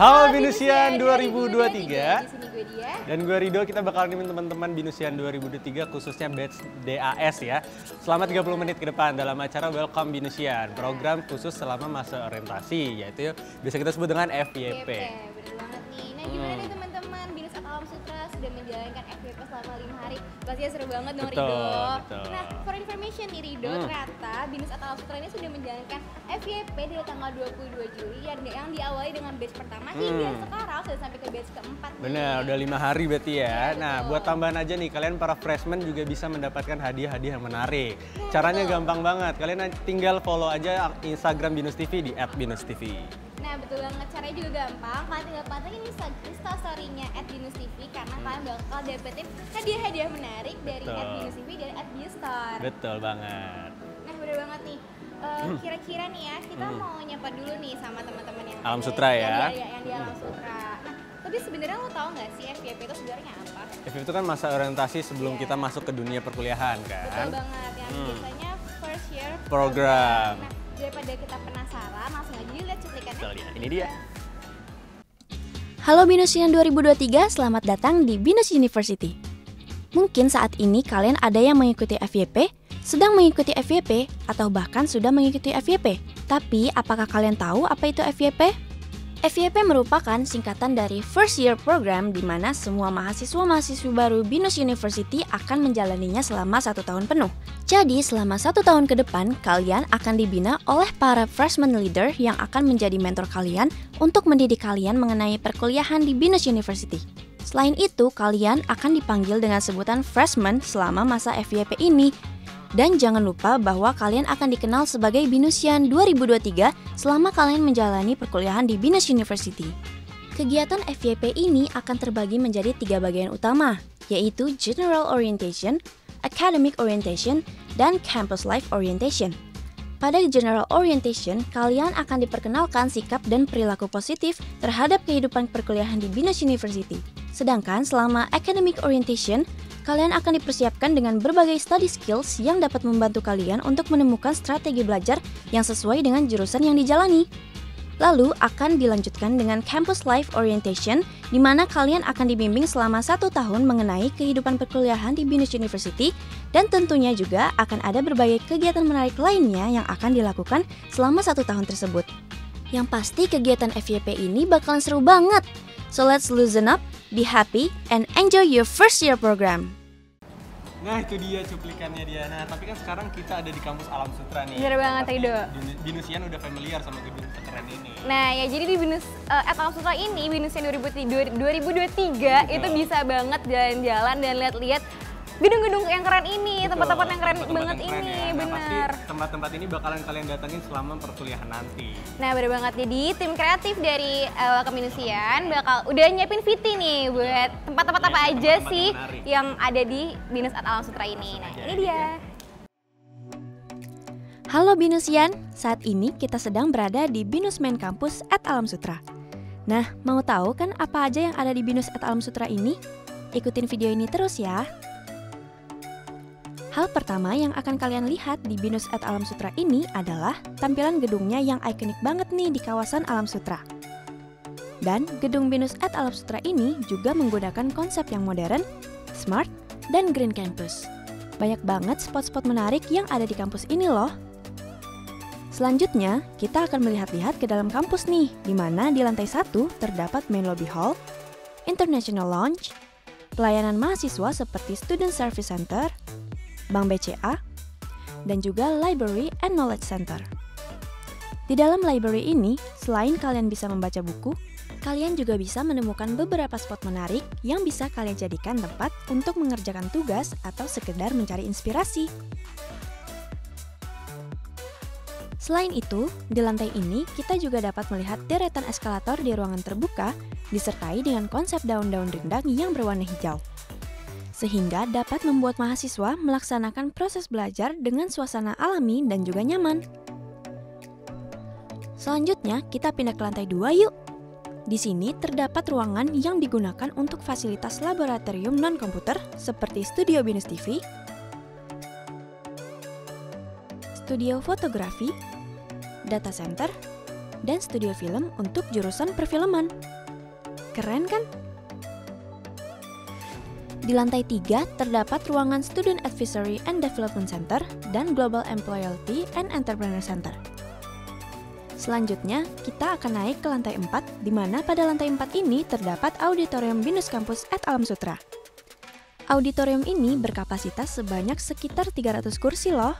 Halo Binusian 2023. Di sini gue Dia. Dan gue Rido, kita bakal nemenin teman-teman Binusian 2023 khususnya batch DAS ya. Selama 30 menit ke depan dalam acara Welcome Binusian, program khusus selama masa orientasi, yaitu bisa kita sebut dengan FYP. Bener banget nih. Nah gimana nih teman-teman, Binus Alam Sutra sudah menjalankan FYP selama 5 hari. Pastinya seru banget dong Rido. Betul. Nah for information nih Rido, ternyata Binus Alam Sutra ini sudah menjalankan FYP dari tanggal 22 Juli yang diawali dengan batch pertama hingga sekarang sudah sampai ke batch keempat. Bener, udah 5 hari berarti ya. Nah, betul. buat tambahan aja nih, kalian para freshmen juga bisa mendapatkan hadiah-hadiah yang menarik. Caranya gampang banget, kalian tinggal follow aja Instagram Binus TV di @binustv. Nah betul banget, caranya juga gampang. Kalian tinggal pantengin instastory-nya @binustv karena kalian bakal dapetin hadiah-hadiah menarik dari @binustv dan @binustore. Betul banget. Nah bener banget nih. Kira-kira nih ya, kita mau nyapa dulu nih sama teman-teman yang Alam ada- Sutra ya. yang di Alam Sutra. Nah, tapi sebenarnya lo tau nggak sih FYP itu sebenarnya apa? FYP itu kan masa orientasi sebelum kita masuk ke dunia perkuliahan Betul kan. banget, yang biasanya first year Program. Nah, daripada kita penasaran, langsung aja lihat cuplikannya. Kita lihat, ini dia. Halo Binusian 2023, selamat datang di Binus University. Mungkin saat ini kalian ada yang mengikuti FYP, sedang mengikuti FYP, atau bahkan sudah mengikuti FYP. Tapi, apakah kalian tahu apa itu FYP? FYP merupakan singkatan dari First Year Program di mana semua mahasiswa-mahasiswi baru Binus University akan menjalaninya selama 1 tahun penuh. Jadi, selama 1 tahun ke depan, kalian akan dibina oleh para freshman leader yang akan menjadi mentor kalian untuk mendidik kalian mengenai perkuliahan di Binus University. Selain itu, kalian akan dipanggil dengan sebutan freshman selama masa FYP ini. Dan jangan lupa bahwa kalian akan dikenal sebagai Binusian 2023 selama kalian menjalani perkuliahan di Binus University. Kegiatan FYP ini akan terbagi menjadi 3 bagian utama, yaitu General Orientation, Academic Orientation, dan Campus Life Orientation. Pada General Orientation, kalian akan diperkenalkan sikap dan perilaku positif terhadap kehidupan perkuliahan di Binus University. Sedangkan selama Academic Orientation, kalian akan dipersiapkan dengan berbagai study skills yang dapat membantu kalian untuk menemukan strategi belajar yang sesuai dengan jurusan yang dijalani. Lalu akan dilanjutkan dengan Campus Life Orientation, di mana kalian akan dibimbing selama 1 tahun mengenai kehidupan perkuliahan di Binus University, dan tentunya juga akan ada berbagai kegiatan menarik lainnya yang akan dilakukan selama 1 tahun tersebut. Yang pasti kegiatan FYP ini bakalan seru banget. So let's loosen up, be happy, and enjoy your first year program. Nah, itu dia cuplikannya dia. Nah, tapi kan sekarang kita ada di kampus Alam Sutra nih. Bener banget, Pasti Rido. Binusian udah familiar sama gedung keren ini. Nah ya jadi di Binus Alam Sutra ini, Binusian 2023 itu bisa banget jalan-jalan dan lihat-lihat gedung-gedung yang keren ini, tempat-tempat yang keren banget ini, ya. Nah, pasti bener. tempat-tempat ini bakalan kalian datangin selama perkuliahan nanti. Nah bener banget, jadi tim kreatif dari Welcome Binusian udah nyiapin VT nih buat tempat-tempat apa aja tempat-tempat sih yang menarik. yang ada di Binus Alam Sutra ini. Nah ini dia. Halo Binusian, saat ini kita sedang berada di Binus Main Campus @Alam Sutra. Nah, mau tahu kan apa aja yang ada di Binus @Alam Sutra ini? Ikutin video ini terus ya. Hal pertama yang akan kalian lihat di Binus @Alam Sutra ini adalah tampilan gedungnya yang ikonik banget nih di kawasan Alam Sutra. Dan gedung Binus @Alam Sutra ini juga menggunakan konsep yang modern, smart, dan green campus. Banyak banget spot-spot menarik yang ada di kampus ini loh. Selanjutnya, kita akan melihat-lihat ke dalam kampus nih, di mana di lantai 1 terdapat main lobby hall, international lounge, pelayanan mahasiswa seperti student service center, Bank BCA, dan juga Library and Knowledge Center. Di dalam library ini, selain kalian bisa membaca buku, kalian juga bisa menemukan beberapa spot menarik yang bisa kalian jadikan tempat untuk mengerjakan tugas atau sekedar mencari inspirasi. Selain itu, di lantai ini kita juga dapat melihat deretan eskalator di ruangan terbuka disertai dengan konsep daun-daun rindang yang berwarna hijau. Sehingga dapat membuat mahasiswa melaksanakan proses belajar dengan suasana alami dan juga nyaman. Selanjutnya, kita pindah ke lantai 2 yuk. Di sini terdapat ruangan yang digunakan untuk fasilitas laboratorium non-komputer seperti studio Binus TV, studio fotografi, data center, dan studio film untuk jurusan perfilman. Keren kan? Di lantai 3 terdapat ruangan Student Advisory and Development Center dan Global Employability and Entrepreneur Center. Selanjutnya, kita akan naik ke lantai 4, di mana pada lantai 4 ini terdapat Auditorium BINUS Kampus @Alam Sutera. Auditorium ini berkapasitas sebanyak sekitar 300 kursi loh.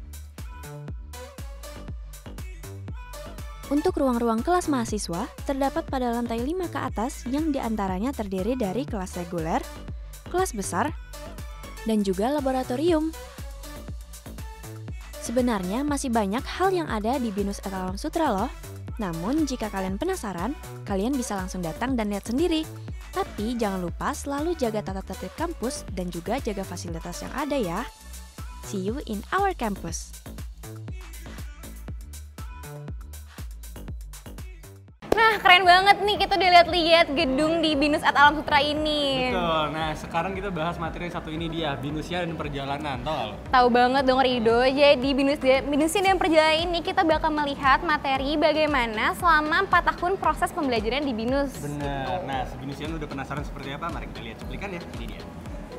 Untuk ruang-ruang kelas mahasiswa, terdapat pada lantai 5 ke atas yang diantaranya terdiri dari kelas reguler, kelas besar, dan juga laboratorium. Sebenarnya masih banyak hal yang ada di BINUS @Alam Sutera loh. Namun jika kalian penasaran, kalian bisa langsung datang dan lihat sendiri. Tapi jangan lupa selalu jaga tata tertib kampus dan juga jaga fasilitas yang ada ya. See you in our campus. Nah, keren banget nih kita udah lihat-lihat gedung di BINUS @Alam Sutera ini. Betul. Nah, sekarang kita bahas materi yang satu ini dia, Binusia dan Perjalanan. Tahu nggak lo? Tahu banget dong Rido. Jadi BINUSIA dan Perjalanan ini kita bakal melihat materi bagaimana selama 4 tahun proses pembelajaran di BINUS. Bener. Nah, Binusian udah penasaran seperti apa? Mari kita lihat cuplikan ya. Ini dia.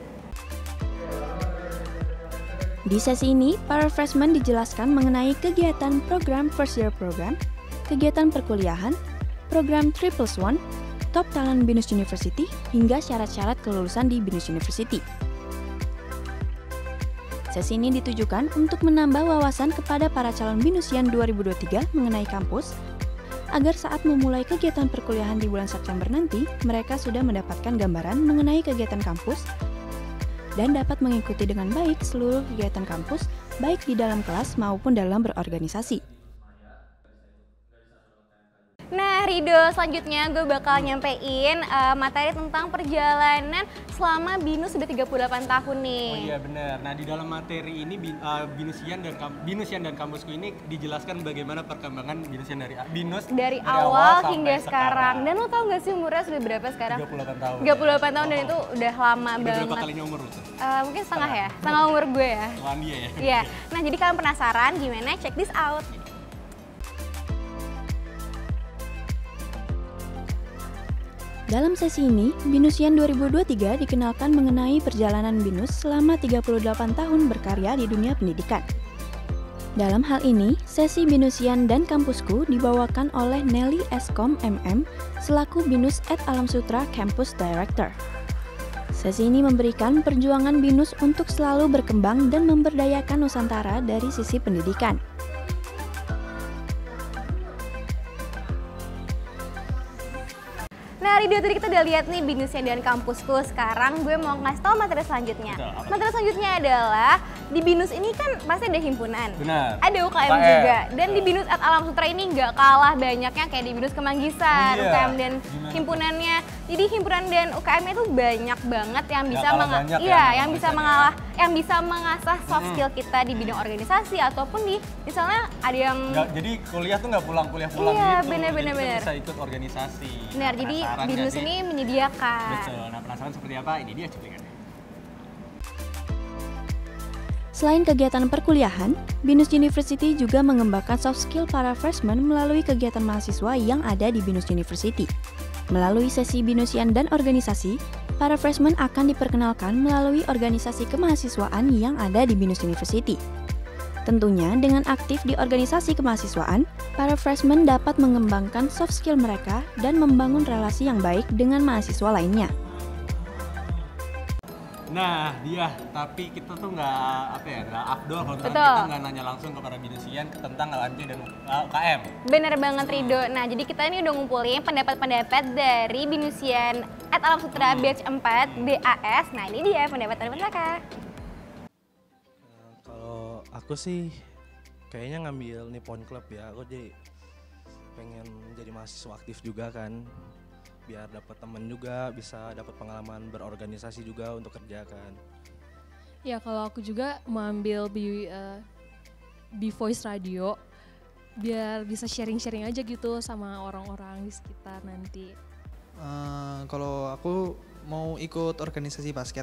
Di sesi ini, para freshman dijelaskan mengenai kegiatan program First Year Program, kegiatan perkuliahan, program 3+1, top talent BINUS University, hingga syarat-syarat kelulusan di BINUS University. Sesi ini ditujukan untuk menambah wawasan kepada para calon BINUSian 2023 mengenai kampus, agar saat memulai kegiatan perkuliahan di bulan September nanti, mereka sudah mendapatkan gambaran mengenai kegiatan kampus dan dapat mengikuti dengan baik seluruh kegiatan kampus, baik di dalam kelas maupun dalam berorganisasi. Nah Rido, selanjutnya gue bakal nyampein materi tentang perjalanan selama BINUS sudah 38 tahun nih. Oh iya benar. Nah di dalam materi ini Binusian dan kampusku ini dijelaskan bagaimana perkembangan Binusian dari BINUS dari awal sampai hingga sekarang. Dan lo tau gak sih umurnya sudah berapa sekarang? 38 tahun. 38 tahun dan itu udah lama Udah banget. berapa kalinya umur lu tuh? Mungkin setengah ya, setengah umur gue ya. Landia ya? Iya, nah jadi kalian penasaran gimana? Check this out. Dalam sesi ini, BINUSian 2023 dikenalkan mengenai perjalanan BINUS selama 38 tahun berkarya di dunia pendidikan. Dalam hal ini, sesi BINUSian dan kampusku dibawakan oleh Nelly Eskom MM selaku BINUS @Alam Sutera Campus Director. Sesi ini memberikan perjuangan BINUS untuk selalu berkembang dan memberdayakan Nusantara dari sisi pendidikan. Nah Rido, tadi kita udah lihat nih BINUSian dan kampusku. Sekarang gue mau ngasih tau materi selanjutnya. Betul, Materi selanjutnya adalah di BINUS ini kan pasti ada himpunan. Benar. Ada UKM juga. Dan di BINUS @Alam Sutera ini nggak kalah banyaknya kayak di BINUS Kemanggisan, Oh, iya. UKM dan Gimana? himpunannya. Jadi himpunan dan UKM itu banyak banget yang bisa kalah banyak ya, yang bisa Kemanggisan yang bisa mengasah soft skill kita di bidang organisasi ataupun di misalnya ada yang Jadi kuliah tuh nggak pulang Iya, gitu. bener, Jadi kita bener. bisa ikut organisasi. benar. Jadi Penasaran nggak BINUS sih? ini menyediakan. Betul. Nah penasaran seperti apa? Ini dia cuplikannya. Selain kegiatan perkuliahan, BINUS University juga mengembangkan soft skill para freshmen melalui kegiatan mahasiswa yang ada di BINUS University. Melalui sesi BINUSian dan organisasi, para freshmen akan diperkenalkan melalui organisasi kemahasiswaan yang ada di BINUS University. Tentunya dengan aktif di organisasi kemahasiswaan, para freshmen dapat mengembangkan soft skill mereka dan membangun relasi yang baik dengan mahasiswa lainnya. Nah dia, tapi kita tuh nggak afdol kalau misalkan Betul. kita nggak nanya langsung ke para BINUSian tentang LMC dan UKM. Bener banget Rido. Nah jadi kita ini udah ngumpulin pendapat-pendapat dari BINUSian @Alam Sutera batch 4 DAS. Nah ini dia pendapat-pendapat mereka. Kalau aku sih kayaknya ngambil Nippon Club ya. Aku jadi pengen jadi mahasiswa aktif juga kan. Biar dapat teman juga, bisa dapat pengalaman berorganisasi juga untuk kerja kan. Ya kalau aku juga mau ambil B-Voice Radio biar bisa sharing-sharing aja gitu sama orang-orang di sekitar nanti. Kalau aku mau ikut organisasi basket.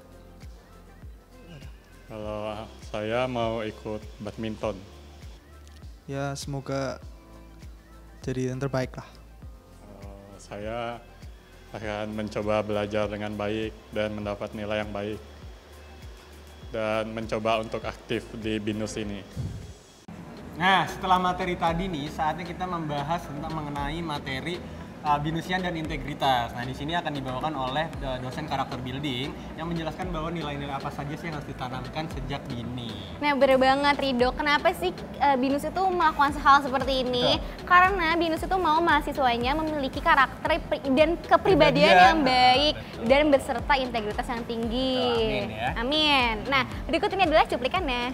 Kalau saya mau ikut badminton. Ya semoga jadi yang terbaik lah. Saya akan mencoba belajar dengan baik dan mendapat nilai yang baik. Dan mencoba untuk aktif di BINUS ini. Nah, setelah materi tadi nih, saatnya kita membahas tentang mengenai materi binusian dan integritas. Nah, di sini akan dibawakan oleh dosen karakter building yang menjelaskan bahwa nilai-nilai apa saja sih yang harus ditanamkan sejak dini. Nah, bener banget Rido. Kenapa sih BINUS itu melakukan hal seperti ini? Karena BINUS itu mau mahasiswanya memiliki karakter dan kepribadian yang baik dan beserta integritas yang tinggi. Amin ya. Amin. Nah, berikut ini adalah cuplikannya.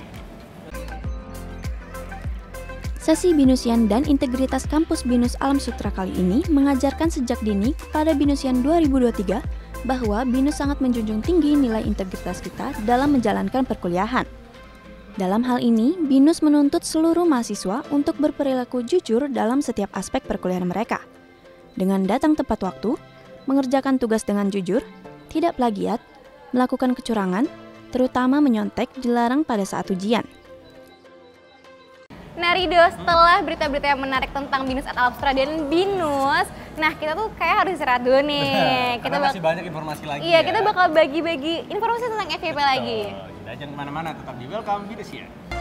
Sesi Binusian dan Integritas Kampus BINUS Alam Sutra kali ini mengajarkan sejak dini pada Binusian 2023 bahwa BINUS sangat menjunjung tinggi nilai integritas kita dalam menjalankan perkuliahan. Dalam hal ini, BINUS menuntut seluruh mahasiswa untuk berperilaku jujur dalam setiap aspek perkuliahan mereka. Dengan datang tepat waktu, mengerjakan tugas dengan jujur, tidak plagiat, melakukan kecurangan, terutama menyontek dilarang pada saat ujian. Nah Rido, setelah berita-berita yang menarik tentang BINUS Alam Sutra dan BINUS, nah kita tuh kayak harus istirahat dulu nih. Kita masih banyak informasi lagi. Iya, kita bakal bagi-bagi informasi tentang FYP lagi. Jangan kemana-mana, tetap di Welcome BINUS ya.